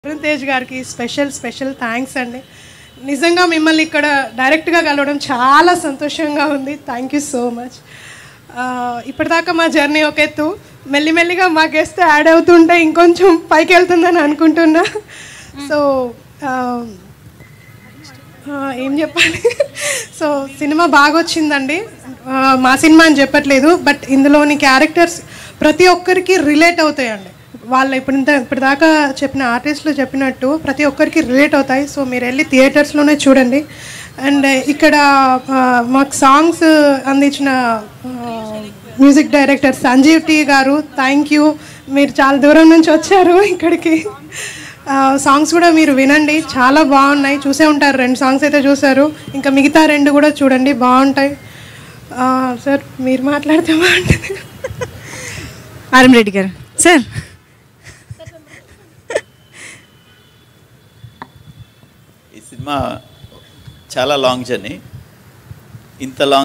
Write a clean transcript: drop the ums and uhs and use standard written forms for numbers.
వరుణ్ తేజ్ గారికి special thanks అండి. నిజంగా మిమ్మల్ని ఇక్కడ డైరెక్ట్గా కలవడం చాలా సంతోషంగా ఉంది. Thank you so much. ఇప్పటిదాకా మా జర్నీ ఒక ఎత్తు, మెల్లిమెల్లిగా మా గెస్ట్ యాడ్ అవుతుంటే ఇంకొంచెం పైకి వెళ్తుందని అనుకుంటున్నా. సో ఏం చెప్పాలి, సో సినిమా బాగా వచ్చిందండి. మా సినిమా అని చెప్పట్లేదు, బట్ ఇందులోని క్యారెక్టర్స్ ప్రతి ఒక్కరికి రిలేట్ అవుతాయండి. వాళ్ళు ఇప్పటిదాకా చెప్పిన ఆర్టిస్టులు చెప్పినట్టు ప్రతి ఒక్కరికి రిలేట్ అవుతాయి. సో మీరు వెళ్ళి థియేటర్స్లోనే చూడండి. అండ్ ఇక్కడ మాకు సాంగ్స్ అందించిన music director Sanjeev T garu, thank you. మీరు చాలా దూరం నుంచి వచ్చారు ఇక్కడికి. సాంగ్స్ కూడా మీరు వినండి, చాలా బాగున్నాయి. చూసే ఉంటారు, 2 సాంగ్స్ అయితే చూసారు, ఇంకా మిగతా 2 కూడా చూడండి, బాగుంటాయి. సార్ మీరు మాట్లాడితే బాగుంటుంది. ఆర్ఎం రెడ్డి గారు సార్. ఈ సినిమా చాలా లాంగ్ జర్నీ. ఇంత లాంగ్